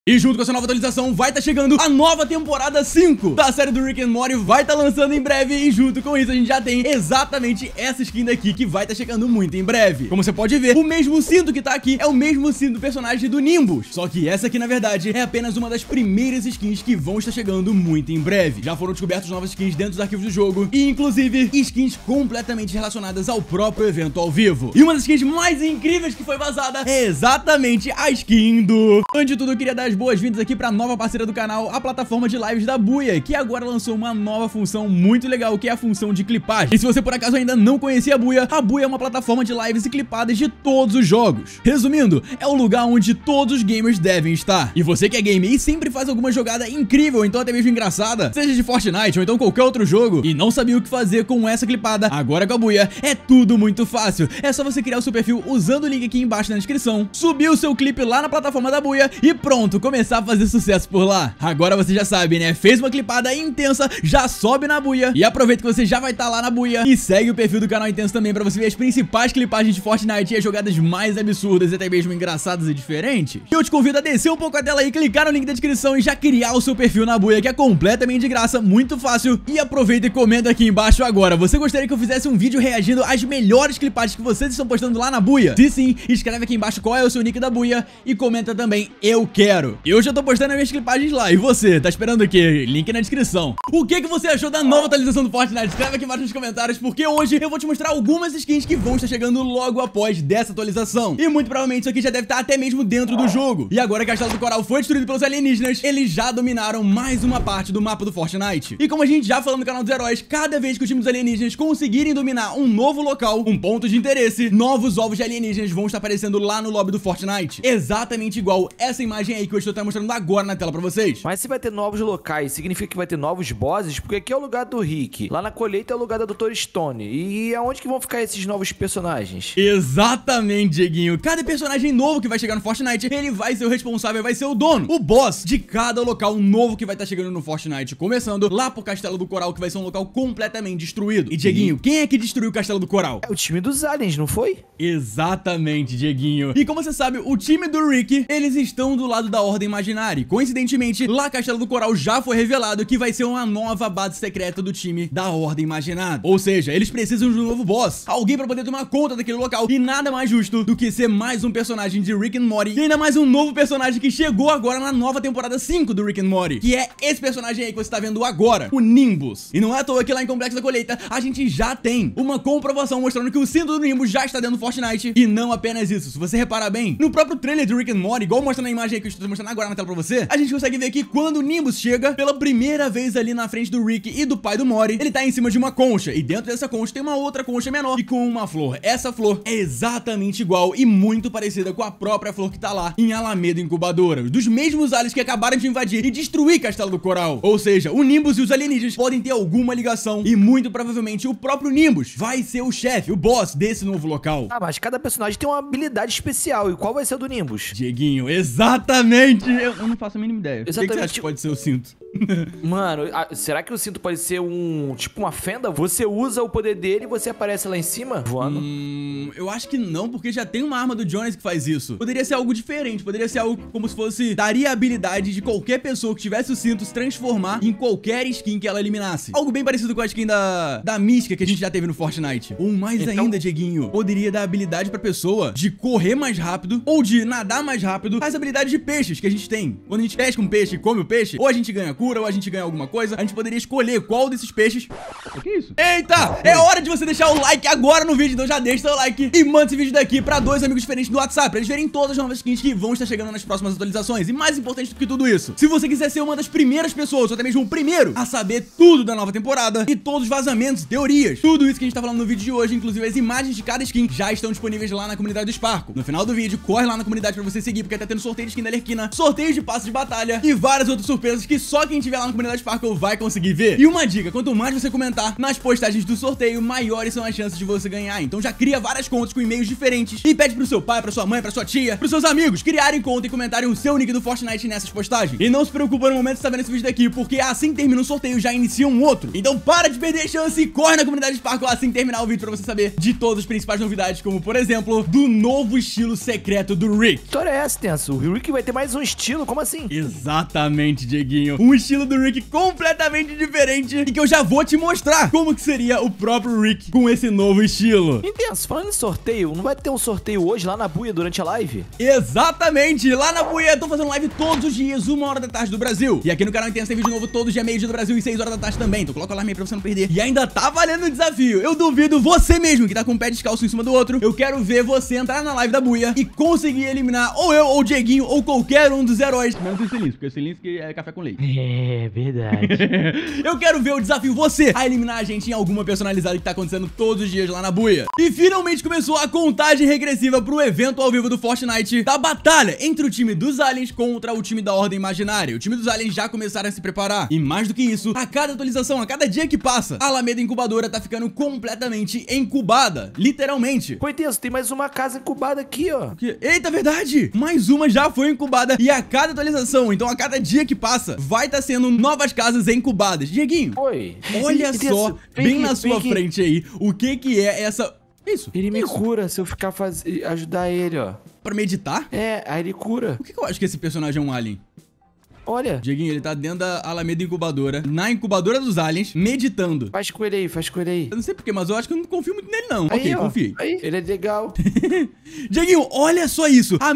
E junto com essa nova atualização vai estar chegando a nova temporada 5 da série do Rick and Morty, vai estar lançando em breve. E junto com isso a gente já tem exatamente essa skin daqui que vai estar chegando muito em breve. Como você pode ver, o mesmo cinto que tá aqui é o mesmo cinto do personagem do Nimbus, só que essa aqui na verdade é apenas uma das primeiras skins que vão estar chegando muito em breve. Já foram descobertas novas skins dentro dos arquivos do jogo e inclusive skins completamente relacionadas ao próprio evento ao vivo. E uma das skins mais incríveis que foi vazada é exatamente a skin do... Antes de tudo eu queria dar as boas-vindas aqui para a nova parceira do canal, a plataforma de lives da Buia, que agora lançou uma nova função muito legal, que é a função de clipagem. E se você por acaso ainda não conhecia a Buia é uma plataforma de lives e clipadas de todos os jogos. Resumindo, é o lugar onde todos os gamers devem estar. E você que é gamer e sempre faz alguma jogada incrível, ou então até mesmo engraçada, seja de Fortnite ou então qualquer outro jogo, e não sabia o que fazer com essa clipada, agora com a Buia é tudo muito fácil. É só você criar o seu perfil usando o link aqui embaixo na descrição, subir o seu clipe lá na plataforma da Buia e pronto, começar a fazer sucesso por lá. Agora você já sabe, né? Fez uma clipada intensa, já sobe na Buia e aproveita que você já vai estar lá na Buia e segue o perfil do canal Intenso também pra você ver as principais clipagens de Fortnite e as jogadas mais absurdas e até mesmo engraçadas e diferentes. E eu te convido a descer um pouco a tela aí, clicar no link da descrição e já criar o seu perfil na Buia, que é completamente de graça, muito fácil. E aproveita e comenta aqui embaixo agora, você gostaria que eu fizesse um vídeo reagindo às melhores clipagens que vocês estão postando lá na Buia? Se sim, escreve aqui embaixo qual é o seu nick da Buia e comenta também, eu quero. Eu já tô postando as minhas clipagens lá, e você, tá esperando o quê? Link na descrição. O que você achou da nova atualização do Fortnite? Escreve aqui embaixo nos comentários, porque hoje eu vou te mostrar algumas skins que vão estar chegando logo após dessa atualização. E muito provavelmente isso aqui já deve estar até mesmo dentro do jogo. E agora que a Castelo do Coral foi destruído pelos alienígenas, eles já dominaram mais uma parte do mapa do Fortnite. E como a gente já falou no canal dos heróis, cada vez que o time dos alienígenas conseguirem dominar um novo local, um ponto de interesse, novos ovos de alienígenas vão estar aparecendo lá no lobby do Fortnite. Exatamente igual essa imagem aí que eu estou mostrando agora na tela pra vocês. Mas se vai ter novos locais, significa que vai ter novos bosses, porque aqui é o lugar do Rick, lá na colheita é o lugar da Dr. Stone. E aonde que vão ficar esses novos personagens? Exatamente, Dieguinho. Cada personagem novo que vai chegar no Fortnite, ele vai ser o responsável, vai ser o dono, o boss de cada local novo que vai estar chegando no Fortnite. Começando lá pro Castelo do Coral, que vai ser um local completamente destruído. E, Dieguinho, quem é que destruiu o Castelo do Coral? É o time dos aliens, não foi? Exatamente, Dieguinho. E como você sabe, o time do Rick, eles estão do lado da Ordem Imaginária. Coincidentemente, lá Castelo do Coral já foi revelado que vai ser uma nova base secreta do time da Ordem Imaginada. Ou seja, eles precisam de um novo boss, alguém pra poder tomar conta daquele local. E nada mais justo do que ser mais um personagem de Rick and Morty. E ainda mais um novo personagem que chegou agora na nova temporada 5 do Rick and Morty, que é esse personagem aí que você tá vendo agora, o Nimbus. E não é à toa que lá em Complexo da Colheita a gente já tem uma comprovação mostrando que o cinto do Nimbus já está dentro do Fortnite. E não apenas isso, se você reparar bem, no próprio trailer de Rick and Morty, igual mostra na imagem aí que eu estou mostrando agora na tela pra você, a gente consegue ver que quando o Nimbus chega pela primeira vez ali na frente do Rick e do pai do Morty, ele tá em cima de uma concha, e dentro dessa concha tem uma outra concha menor e com uma flor. Essa flor é exatamente igual e muito parecida com a própria flor que tá lá em Alameda Incubadora, dos mesmos aliens que acabaram de invadir e destruir Castelo do Coral. Ou seja, o Nimbus e os alienígenas podem ter alguma ligação e muito provavelmente o próprio Nimbus vai ser o chefe, o boss desse novo local. Ah, mas cada personagem tem uma habilidade especial, e qual vai ser o do Nimbus? Dieguinho, exatamente! Eu não faço a mínima ideia. Exatamente. O que você acha que pode ser o cinto? Mano, será que o cinto pode ser tipo uma fenda? Você usa o poder dele e você aparece lá em cima voando? Eu acho que não, porque já tem uma arma do Jonas que faz isso. Poderia ser algo diferente, poderia ser algo como se fosse... daria a habilidade de qualquer pessoa que tivesse o cinto se transformar em qualquer skin que ela eliminasse. Algo bem parecido com a skin da Mística que a gente já teve no Fortnite. Ou mais ainda, Dieguinho, poderia dar a habilidade pra pessoa de correr mais rápido ou de nadar mais rápido. As habilidades de peixes que a gente tem. Quando a gente pesca um peixe e come o peixe, ou a gente ganha cura, ou a gente ganha alguma coisa, a gente poderia escolher qual desses peixes... O que é isso? Eita! É hora de você deixar o like agora no vídeo, então já deixa seu like e manda esse vídeo daqui pra 2 amigos diferentes do WhatsApp, pra eles verem todas as novas skins que vão estar chegando nas próximas atualizações. E mais importante do que tudo isso, se você quiser ser uma das primeiras pessoas, ou até mesmo o primeiro, a saber tudo da nova temporada e todos os vazamentos, teorias, tudo isso que a gente tá falando no vídeo de hoje, inclusive as imagens de cada skin, já estão disponíveis lá na comunidade do Sparkle. No final do vídeo, corre lá na comunidade pra você seguir, porque tá tendo sorteio de skin da Lerquina, sorteio de passos de batalha e várias outras surpresas que só quem tiver lá na comunidade Sparkle vai conseguir ver. E uma dica, quanto mais você comentar nas postagens do sorteio, maiores são as chances de você ganhar. Então já cria várias contas com e-mails diferentes e pede pro seu pai, pra sua mãe, pra sua tia, pros seus amigos criarem conta e comentarem o seu nick do Fortnite nessas postagens. E não se preocupa no momento que você tá vendo esse vídeo daqui, porque assim que termina um sorteio já inicia um outro. Então para de perder a chance e corre na comunidade Sparkle assim que terminar o vídeo pra você saber de todas as principais novidades, como por exemplo, do novo estilo secreto do Rick. Que história é essa, Tenso? O Rick vai ter mais mais um estilo, como assim? Exatamente, Dieguinho. Um estilo do Rick completamente diferente e que eu já vou te mostrar como que seria o próprio Rick com esse novo estilo. Intenso, falando em sorteio, não vai ter um sorteio hoje lá na buia durante a live? Exatamente, lá na buia, eu tô fazendo live todos os dias, 1h da tarde do Brasil. E aqui no canal Intenso tem vídeo novo todos os dias, meio-dia do Brasil e 6 horas da tarde também. Então coloca o alarme aí pra você não perder. E ainda tá valendo o desafio. Eu duvido você mesmo que tá com o pé descalço em cima do outro. Eu quero ver você entrar na live da buia e conseguir eliminar ou eu, ou o Dieguinho, ou qualquer um dos heróis. Menos o Silêncio, porque o Silêncio é café com leite. É verdade. Eu quero ver o desafio você a eliminar a gente em alguma personalizada que tá acontecendo todos os dias lá na buia. E finalmente começou a contagem regressiva pro evento ao vivo do Fortnite da batalha entre o time dos aliens contra o time da Ordem Imaginária. O time dos aliens já começaram a se preparar. E mais do que isso, a cada atualização, a cada dia que passa, a Alameda Incubadora tá ficando completamente incubada. Literalmente. Pô, Intenso, tem mais uma casa incubada aqui, ó. Eita, verdade! Mais uma já foi incubada e a cada atualização, então a cada dia que passa, vai estar sendo novas casas incubadas. Dieguinho, Oi. olha Intenso, só, bem na sua aqui. frente aí, o que é essa... Isso, Ele me isso. cura se eu ficar ajudar ele, ó. Pra meditar? É, aí ele cura. Por que eu acho que esse personagem é um alien? Olha. Dieguinho, ele tá dentro da Alameda Incubadora, na incubadora dos aliens, meditando. Faz com ele aí, faz com ele aí. Eu não sei porquê, mas eu acho que eu não confio muito nele, não. Aí, Ok, ó. confiei. Aí, ele é legal. Dieguinho, olha só isso. A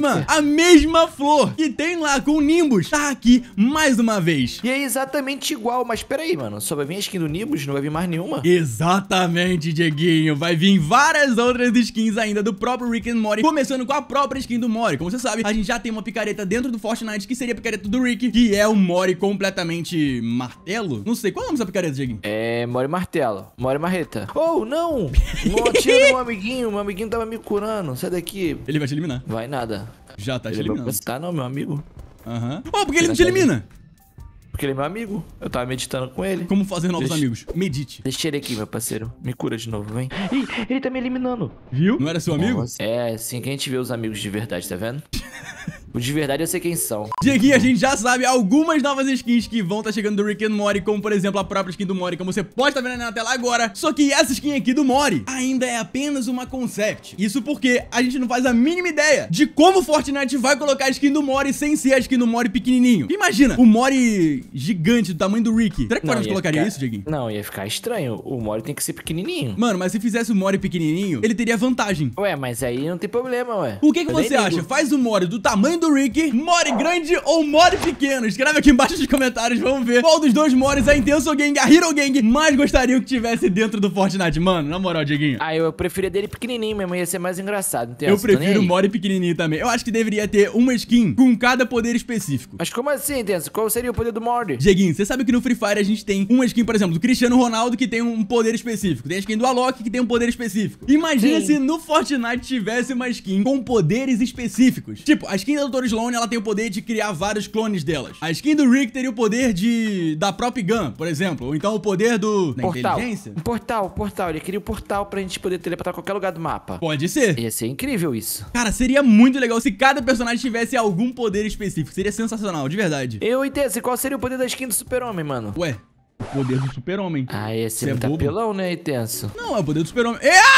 mesma flor que tem lá com o Nimbus tá aqui mais uma vez. E é exatamente igual, mas peraí, mano. Só vai vir a skin do Nimbus, não vai vir mais nenhuma? Exatamente, Dieguinho. Vai vir várias outras skins ainda do próprio Rick and Morty, começando com a própria skin do Morty. Como você sabe, a gente já tem uma picareta dentro do Fortnite, que seria a picareta do Rick, que é o Morty completamente martelo. Não sei, qual é o nome dessa picareta, Dieguinho? É, Mori Martelo. Mori Marreta. Oh, não! Não atira no meu amiguinho tava me curando. Sai daqui. Ele vai te eliminar. Vai nada. Já tá te Ele vai eliminando. tá não, meu amigo. Aham. Oh, porque ele não te elimina? Porque ele é meu amigo. Eu tava meditando com ele. Como fazer novos Deixa- amigos? Medite. Deixa ele aqui, meu parceiro. Me cura de novo, vem. Ih, ele tá me eliminando. Viu? Não era seu amigo? Nossa. É assim que a gente vê os amigos de verdade, tá vendo? Os de verdade eu sei quem são. Dieguinho, a gente já sabe algumas novas skins que vão estar chegando do Rick and Morty, como por exemplo a própria skin do Morty, como você pode estar vendo na tela agora. Só que essa skin aqui do Morty ainda é apenas uma concept. Isso porque a gente não faz a mínima ideia de como o Fortnite vai colocar a skin do Morty sem ser a skin do Morty pequenininho. Imagina, o Morty gigante do tamanho do Rick. Será que o Fortnite colocaria isso, Dieguinho? Não, ia ficar estranho. O Mori tem que ser pequenininho. Mano, mas se fizesse o Morty pequenininho, ele teria vantagem. Ué, mas aí não tem problema, ué. O que Eu nem você acha? ligo. Faz o Morty do tamanho do Rick, Morty grande ou Morty pequeno? Escreve aqui embaixo nos comentários, vamos ver qual dos dois Mortys, a Intenso Gang, a Hero Gang, mais gostariam que tivesse dentro do Fortnite. Mano, na moral, Dieguinho, Ah, eu preferia dele pequenininho mesmo, ia ser mais engraçado, entendeu? eu prefiro o Morty pequenininho também. Eu acho que deveria ter uma skin com cada poder específico. Mas como assim, Intenso? Qual seria o poder do Morty? Dieguinho, você sabe que no Free Fire a gente tem uma skin, por exemplo, do Cristiano Ronaldo que tem um poder específico. Tem a skin do Alok que tem um poder específico. Imagina Sim. se no Fortnite tivesse uma skin com poderes específicos. Tipo, a skin da Dr. Sloan, ela tem o poder de criar vários clones delas. A skin do Rick teria o poder da Prop Gun, por exemplo. Ou então o poder da Portal. inteligência. Um portal. Ele queria um portal pra gente poder teleportar a qualquer lugar do mapa. Pode ser. Ia ser incrível isso. Cara, seria muito legal se cada personagem tivesse algum poder específico. Seria sensacional, de verdade. Eu entendo. Qual seria o poder da skin do Super-Homem, mano? Ué, o poder do Super-Homem. Ah, ia Cê ser é muito bobo? apelão, né, Intenso? Não, é o poder do Super-Homem.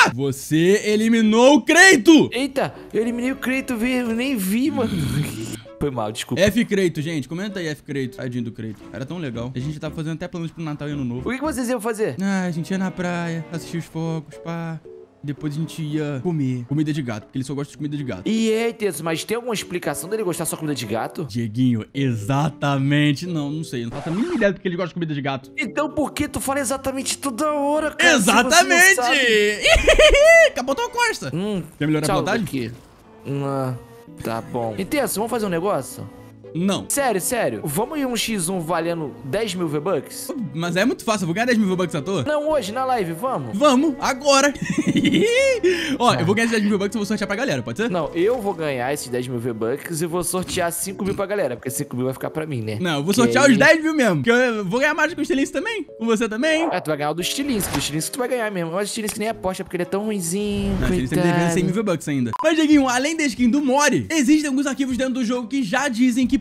Você eliminou o Creito! Eita, eu eliminei o Creito, eu nem vi, mano. Foi mal, desculpa. F Creito, gente. Comenta aí F Creito. Tadinho do Creito. Era tão legal. A gente tava fazendo até planos pro Natal e Ano Novo. O que vocês iam fazer? Ah, a gente ia na praia, assistir os fogos, pá. Depois a gente ia comer comida de gato, porque ele só gosta de comida de gato. E é, Intenso, mas tem alguma explicação dele gostar só de comida de gato? Dieguinho, exatamente. Não sei. Não faço a mínima ideia porque ele gosta de comida de gato. Então por que tu fala exatamente toda hora, cara? se você não Exatamente! sabe? Capotou a costa. Quer melhorar a Tchau pilotagem? daqui. Tá bom. Intenso, vamos fazer um negócio? Não. Sério. Vamos ir um X1 valendo 10 mil V-Bucks? Mas é muito fácil. Eu vou ganhar 10 mil V-Bucks à toa. Não, hoje, na live, vamos? Vamos, agora. Ó, eu vou ganhar esses 10 mil V-Bucks e vou sortear pra galera, pode ser? Não, eu vou ganhar esses 10 mil V-Bucks e vou sortear 5 mil pra galera, porque 5 mil vai ficar pra mim, né? Não, eu vou sortear os 10 mil mesmo. Porque eu vou ganhar mais com o Estilince também. Com você também. É, tu vai ganhar o do Stilinski. Do Stilinski tu vai ganhar mesmo. Mas o Stilinski nem aposta porque ele é tão ruinzinho. Não, Estilince tá me devendo 100 mil Coitado. V-Bucks ainda. Mas, Dieguinho, além da skin do Mori, existem alguns arquivos dentro do jogo que já dizem que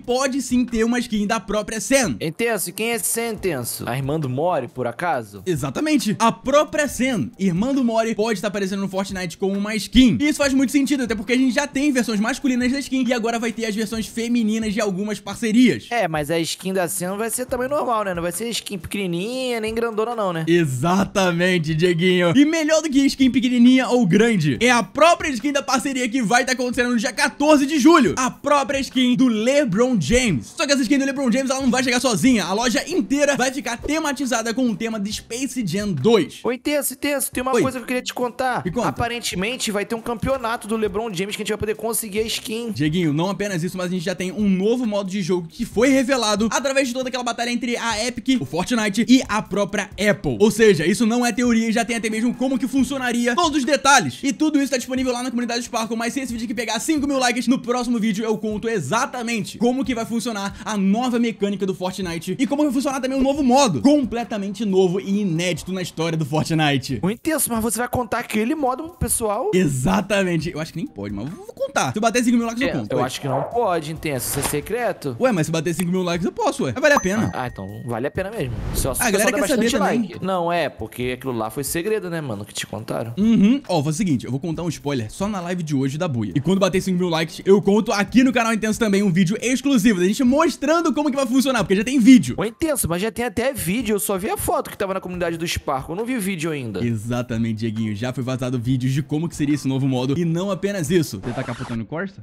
pode sim ter uma skin da própria Sen. Intenso, e quem é Sen, Intenso? A irmã do Mori, por acaso? Exatamente. A própria Sen, irmã do Mori, pode estar aparecendo no Fortnite com uma skin. E isso faz muito sentido, até porque a gente já tem versões masculinas da skin e agora vai ter as versões femininas de algumas parcerias. É, mas a skin da Sen não vai ser também normal, né? Não vai ser skin pequenininha, nem grandona não, né? Exatamente, Dieguinho. E melhor do que skin pequenininha ou grande, é a própria skin da parceria que vai estar acontecendo no dia 14 de julho. A própria skin do LeBron James. Só que essa skin do LeBron James, ela não vai chegar sozinha. A loja inteira vai ficar tematizada com o tema de Space Jam 2. Ô, Intenso, tem uma coisa que eu queria te contar. Me conta. Aparentemente vai ter um campeonato do LeBron James que a gente vai poder conseguir a skin. Dieguinho, não apenas isso, mas a gente já tem um novo modo de jogo que foi revelado através de toda aquela batalha entre a Epic, o Fortnite e a própria Apple. Ou seja, isso não é teoria, já tem até mesmo como que funcionaria, todos os detalhes. E tudo isso tá disponível lá na comunidade do Sparkle, mas se esse vídeo aqui pegar 5 mil likes, no próximo vídeo eu conto exatamente como que vai funcionar a nova mecânica do Fortnite e como vai funcionar também um novo modo, completamente novo e inédito na história do Fortnite. O Intenso, mas você vai contar aquele modo pro pessoal? Exatamente. Eu acho que nem pode, mas eu vou contar. Se eu bater 5 mil likes, eu conto. Eu acho que não pode, Intenso. Isso é secreto? Ué, mas se bater 5 mil likes, eu posso, ué. Vai valer a pena. Ah, então vale a pena mesmo. Só A galera quer saber também. like. Não, porque aquilo lá foi segredo, né, mano, que te contaram. Ó, foi o seguinte, eu vou contar um spoiler só na live de hoje da Buia. E quando bater 5 mil likes, eu conto aqui no canal Intenso também um vídeo exclusivo da gente mostrando como que vai funcionar, porque já tem vídeo. Ô, Intenso, mas já tem até vídeo. Eu só vi a foto que tava na comunidade do Sparkle. Eu não vi o vídeo ainda. Exatamente, Dieguinho. Já foi vazado vídeos de como que seria esse novo modo. E não apenas isso. Você tá capotando o Corsa?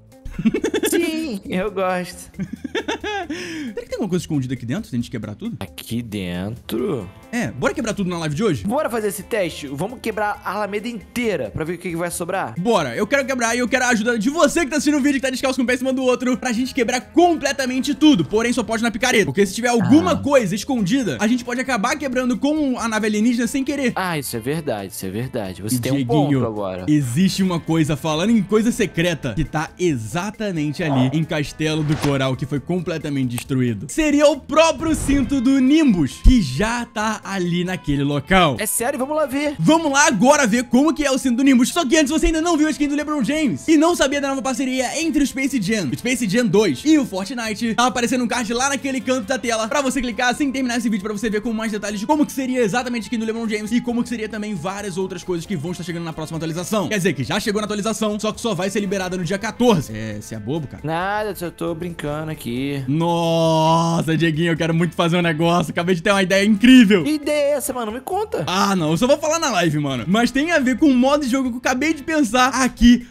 Sim, eu gosto. Será que tem alguma coisa escondida aqui dentro, se a gente quebrar tudo? Aqui dentro? Bora quebrar tudo na live de hoje? Bora fazer esse teste? Vamos quebrar a Alameda inteira pra ver o que vai sobrar? Bora, eu quero quebrar e eu quero a ajuda de você que tá assistindo o vídeo, que tá descalço com o pé em cima do outro, pra gente quebrar completamente tudo, porém só pode na picareta, porque se tiver alguma coisa escondida, a gente pode acabar quebrando com a nave alienígena sem querer. Ah, isso é verdade, isso é verdade. Você tem Dieguinho, um ponto agora. Existe uma coisa, falando em coisa secreta, que tá exatamente ali em Castelo do Coral, que foi completamente destruído. Seria o próprio cinto do Nimbus, que já tá ali naquele local. É sério? Vamos lá ver. Vamos lá agora ver como que é o cinto do Nimbus. Só que antes, você ainda não viu a skin do LeBron James e não sabia da nova parceria entre o Space Jam 2 e o Fortnite, tá aparecendo um card lá naquele canto da tela pra você clicar assim que terminar esse vídeo, pra você ver com mais detalhes de como que seria exatamente a skin do LeBron James e como que seria também várias outras coisas que vão estar chegando na próxima atualização. Quer dizer, que já chegou na atualização, só que só vai ser liberada no dia 14. Você é bobo, cara? Nada, só tô brincando aqui. Nossa, Dieguinho, eu quero muito fazer um negócio. Acabei de ter uma ideia incrível. Que ideia é essa, mano? Me conta. Ah, não, eu só vou falar na live, mano. Mas tem a ver com o modo de jogo que eu acabei de pensar aqui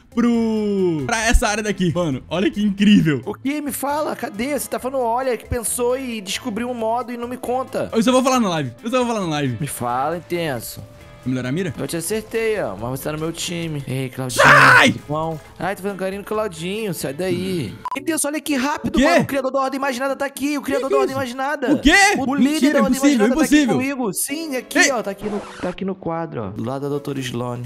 pra essa área daqui. Mano, olha que incrível. O que? Me fala, cadê? Você tá falando, olha, que pensou e descobriu um modo e não me conta. Eu só vou falar na live. Me fala, Intenso. Vou melhorar a mira? Eu te acertei, ó, mas você tá no meu time. Ei, Claudinho. Sai! Bom. Ai, tô fazendo carinho no Claudinho, sai daí. Intenso, olha que rápido, O quê? mano. O criador da Ordem Imaginada tá aqui. O criador Que da é Ordem isso? Imaginada. O quê? O Mentira, líder da Ordem impossível, Imaginada tá aqui impossível. comigo. Sim, aqui, Ei. ó. Tá aqui no quadro, ó. Do lado da doutora Sloane.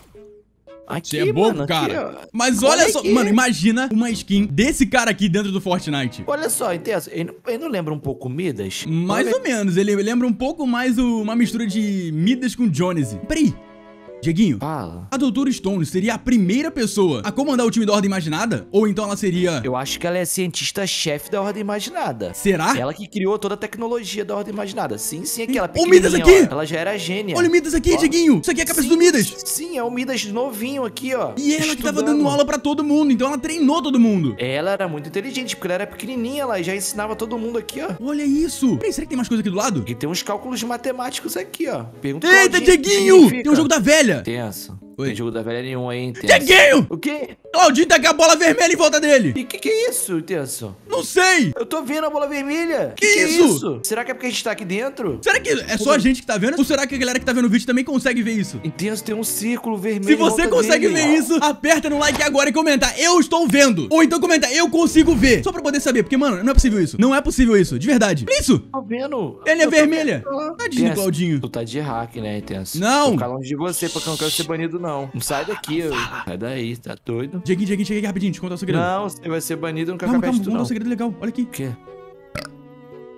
Aqui, Você é bobo, mano, cara. aqui, ó. Mas olha só, aqui. mano, imagina uma skin desse cara aqui dentro do Fortnite. Olha só, Intenso, ele não lembra um pouco o Midas? Mais ou menos, ele lembra um pouco mais uma mistura de Midas com Jonesy. Peraí, Dieguinho, Fala. a Doutora Stone seria a primeira pessoa a comandar o time da Ordem Imaginada? Ou então ela seria... Eu acho que ela é cientista-chefe da Ordem Imaginada. Será? Ela que criou toda a tecnologia da Ordem Imaginada. Sim, aquela O Midas pequenininha, aqui! ó. Ela já era gênia. Olha o Midas aqui, Ó. Dieguinho. Isso aqui é a cabeça Sim, do Midas. Sim, é o Midas novinho aqui, ó. E ela que tava estudando. dando aula pra todo mundo, então ela treinou todo mundo. Ela era muito inteligente, porque ela era pequenininha lá e já ensinava todo mundo aqui, ó. Olha isso. Peraí, será que tem mais coisa aqui do lado? E tem uns cálculos matemáticos aqui, ó. Pergunta Eita, Dieguinho! Tem um jogo da velha. Tenso. Oi. Tem jogo da velha nenhum aí, Intenso. Dieguinho! O quê? Claudinho tá com a bola vermelha em volta dele. E que é isso, Intenso? Não sei. Eu tô vendo a bola vermelha. Que é isso? isso? Será que é porque a gente tá aqui dentro? Será que é só a gente que tá vendo? Ou será que a galera que tá vendo o vídeo também consegue ver isso? Intenso, tem um círculo vermelho. Se em você volta consegue dele. ver isso, aperta no like agora e comenta, eu estou vendo. Ou então comenta, eu consigo ver. Só pra poder saber, porque, mano, não é possível isso. Não é possível isso, de verdade. Olha isso. Tô vendo. Ele é Eu tô vermelha. vendo. Tadinho do Claudinho. Tu tá de hack, né, Intenso? Não. Vou ficar longe de você, porque eu não quero ser banido, não. Não sai daqui, sai daí, tá doido? Dieguinho, chega aqui rapidinho, deixa eu contar o segredo. Não, você vai ser banido, eu não quero Calma, ficar calma, perto, vamos contar não. um segredo legal. Olha aqui. O quê?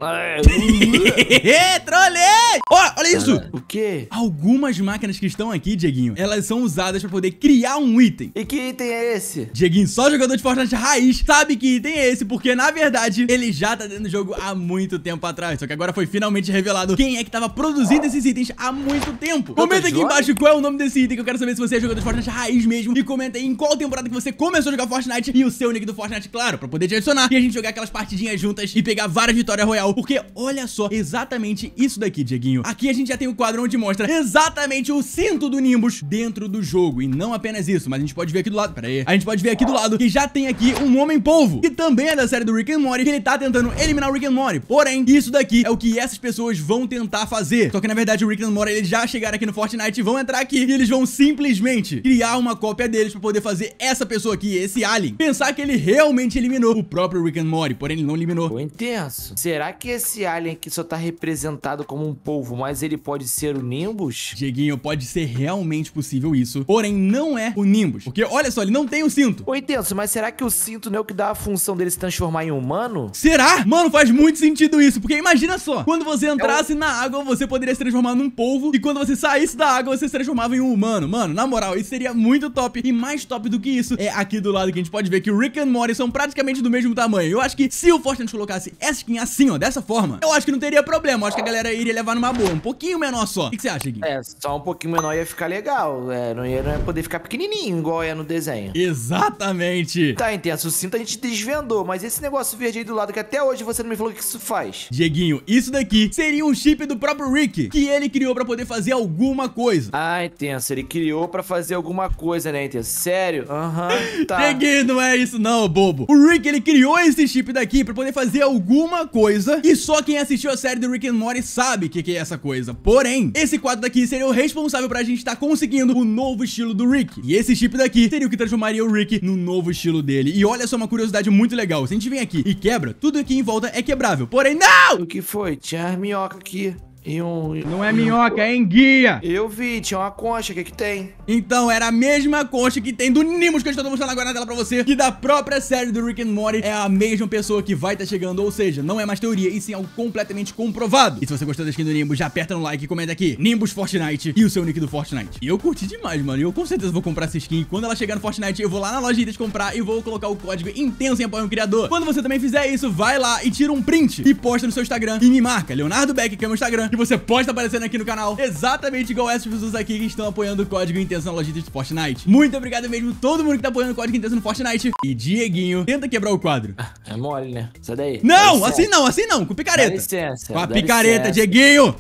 Trolei! Ó, olha isso! O quê? Algumas máquinas que estão aqui, Dieguinho, elas são usadas pra poder criar um item. E que item é esse? Dieguinho, só jogador de Fortnite raiz sabe que item é esse, porque na verdade ele já tá dentro do jogo há muito tempo atrás. Só que agora foi finalmente revelado quem é que tava produzindo esses itens há muito tempo. Comenta aqui embaixo qual é o nome desse item, que eu quero saber se você é jogador de Fortnite raiz mesmo. E comenta aí em qual temporada que você começou a jogar Fortnite e o seu nick do Fortnite, claro, pra poder te adicionar e a gente jogar aquelas partidinhas juntas e pegar várias vitórias royal. Porque olha só, exatamente isso daqui, Dieguinho. Aqui a gente já tem o quadro onde mostra exatamente o cinto do Nimbus dentro do jogo. E não apenas isso, mas a gente pode ver aqui do lado, pera aí, a gente pode ver aqui do lado que já tem aqui um Homem-Polvo, que também é da série do Rick and Morty, que ele tá tentando eliminar o Rick and Morty. Porém, isso daqui é o que essas pessoas vão tentar fazer. Só que na verdade o Rick and Morty, eles já chegaram aqui no Fortnite e vão entrar aqui e eles vão simplesmente criar uma cópia deles pra poder fazer essa pessoa aqui, esse alien, pensar que ele realmente eliminou o próprio Rick and Morty, porém ele não eliminou. Pô, intenso. Será que esse alien aqui só tá representado como um polvo, mas ele pode ser o Nimbus? Dieguinho, pode ser realmente possível isso, porém não é o Nimbus, porque olha só, ele não tem o cinto. Pô, intenso, mas será que o cinto não é o que dá a função dele se transformar em humano? Será? Mano, faz muito sentido isso, porque imagina só, quando você entrasse na água, você poderia se transformar num polvo, e quando você saísse da água, você se transformava em um humano. Mano, na moral, isso seria muito top, e mais top do que isso, é aqui do lado que a gente pode ver que o Rick and Morty são praticamente do mesmo tamanho. Eu acho que se o Fortnite colocasse essa skin assim, ó, dessa forma, eu acho que não teria problema, eu acho que a galera iria levar numa boa, um pouquinho menor só. O que você acha, Gui? É, só um pouquinho menor ia ficar legal, não ia poder ficar pequenininho, igual é no desenho. Exatamente. Tá, intenso, o cinto a gente desvendou, mas esse negócio verde aí do lado, que até hoje você não me falou o que isso faz. Dieguinho, isso daqui seria um chip do próprio Rick, que ele criou pra poder fazer alguma coisa. Ah, intenso, ele criou pra fazer alguma coisa, né, intenso? Sério? Aham, tá. Dieguinho, não é isso não, bobo. O Rick, ele criou esse chip daqui pra poder fazer alguma coisa, e só quem assistiu a série do Rick and Morty sabe o que é essa coisa. Porém, esse quadro daqui seria o responsável pra gente estar conseguindo o novo estilo do Rick. E esse chip daqui seria o que transformaria o Rick no novo estilo dele. E olha só uma curiosidade muito legal. Se a gente vem aqui e quebra, tudo aqui em volta é quebrável. Porém, não! O que foi? Tinha minhoca aqui. E Não é minhoca, é enguia. Eu vi, tinha uma concha, o que que tem? Então, era a mesma concha que tem do Nimbus que eu estou mostrando agora na tela pra você, que da própria série do Rick and Morty é a mesma pessoa que vai estar chegando, ou seja, não é mais teoria, e sim algo completamente comprovado. E se você gostou da skin do Nimbus, já aperta no like e comenta aqui, Nimbus Fortnite e o seu nick do Fortnite. E eu curti demais, mano, e eu com certeza vou comprar essa skin. Quando ela chegar no Fortnite, eu vou lá na loja de itens comprar e vou colocar o código intenso em apoio ao criador. Quando você também fizer isso, vai lá e tira um print e posta no seu Instagram e me marca, Leonardo Beck, que é o meu Instagram, e você pode estar aparecendo aqui no canal, exatamente igual essas pessoas aqui que estão apoiando o código intenso na loja de Fortnite. Muito obrigado mesmo todo mundo que tá apoiando o código intenso no Fortnite. E Dieguinho, tenta quebrar o quadro. É mole, né? Sai daí. Não, assim não, com picareta. Dá licença. Com a picareta, Dieguinho.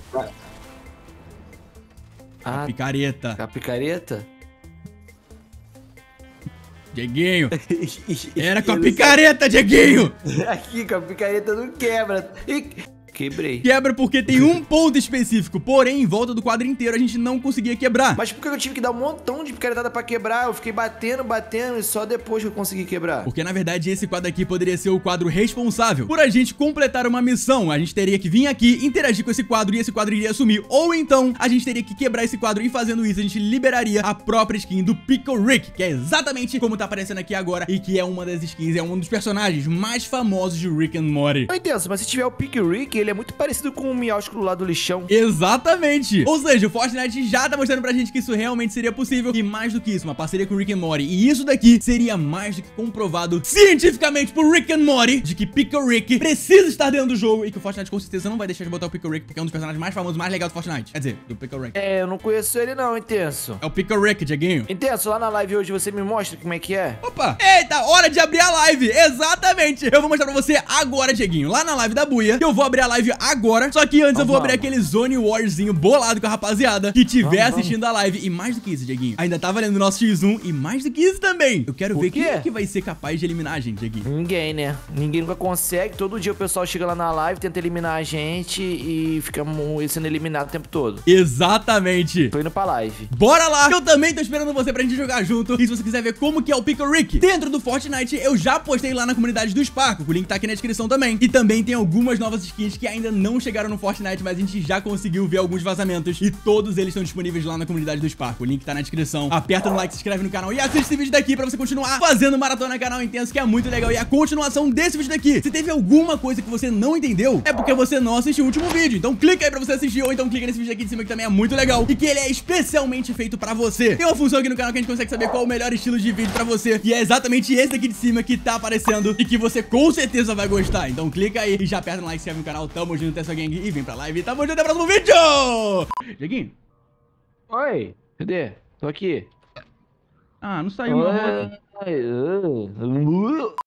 Ah, Picareta. com a picareta? Dieguinho. Era com a picareta, Dieguinho. Aqui, com a picareta não quebra. Quebrei. Quebra porque tem um ponto específico, porém, em volta do quadro inteiro a gente não conseguia quebrar. Mas por que eu tive que dar um montão de picaretada pra quebrar? Eu fiquei batendo e só depois que eu consegui quebrar. Porque, na verdade, esse quadro aqui poderia ser o quadro responsável por a gente completar uma missão. A gente teria que vir aqui, interagir com esse quadro e esse quadro iria sumir. Ou então, a gente teria que quebrar esse quadro e fazendo isso, a gente liberaria a própria skin do Pickle Rick, que é exatamente como tá aparecendo aqui agora e que é uma das skins, é um dos personagens mais famosos de Rick and Morty. Não entendo, mas se tiver o Pickle Rick, ele é muito parecido com o Miaúsculo lá do lixão. Exatamente. Ou seja, o Fortnite já tá mostrando pra gente que isso realmente seria possível. E mais do que isso, uma parceria com o Rick and Morty. E isso daqui seria mais do que comprovado cientificamente por Rick and Morty de que Pickle Rick precisa estar dentro do jogo e que o Fortnite com certeza não vai deixar de botar o Pickle Rick porque é um dos personagens mais famosos, mais legais do Fortnite. Quer dizer, do Pickle Rick. É, eu não conheço ele não, Intenso. É o Pickle Rick, Dieguinho. Intenso, lá na live hoje você me mostra como é que é? Opa! Eita, hora de abrir a live! Exatamente! Eu vou mostrar pra você agora, Dieguinho, lá na live da Buia, que eu vou abrir a live agora, só que antes eu vou abrir aquele Zone Warzinho bolado com a rapaziada que tiver assistindo a live. E mais do que isso, Dieguinho, ainda tá valendo o nosso X1 e mais do que isso também. Eu quero ver quem é que vai ser capaz de eliminar a gente, Dieguinho. Ninguém, né? Ninguém nunca consegue. Todo dia o pessoal chega lá na live, tenta eliminar a gente e fica sendo eliminado o tempo todo. Exatamente. Tô indo pra live. Bora lá! Eu também tô esperando você pra gente jogar junto. E se você quiser ver como que é o Pickle Rick dentro do Fortnite, eu já postei lá na comunidade do Sparkle. O link tá aqui na descrição também. E também tem algumas novas skins que ainda não chegaram no Fortnite, mas a gente já conseguiu ver alguns vazamentos e todos eles estão disponíveis lá na comunidade do Spark. O link tá na descrição. Aperta no like, se inscreve no canal e assiste esse vídeo daqui pra você continuar fazendo maratona canal intenso, que é muito legal. E a continuação desse vídeo daqui, se teve alguma coisa que você não entendeu, é porque você não assistiu o último vídeo. Então clica aí pra você assistir, ou então clica nesse vídeo aqui de cima que também é muito legal e que ele é especialmente feito pra você. Tem uma função aqui no canal que a gente consegue saber qual é o melhor estilo de vídeo pra você, e é exatamente esse aqui de cima que tá aparecendo e que você com certeza vai gostar. Então clica aí e já aperta no like, se inscreve no canal. Tamo junto, Tessa Gang, e vem pra live. Tamo junto, até o próximo vídeo! Dieguinho. Oi, cadê? Tô aqui. Ah, não saiu não.